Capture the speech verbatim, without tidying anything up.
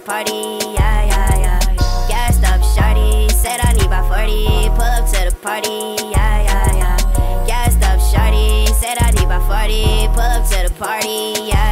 party, yeah, yeah, yeah. Gassed up shawty, said I need about forty. Pull up to the party, yeah, yeah, yeah. Gassed up shawty, said I need about forty. Pull up to the party, yeah.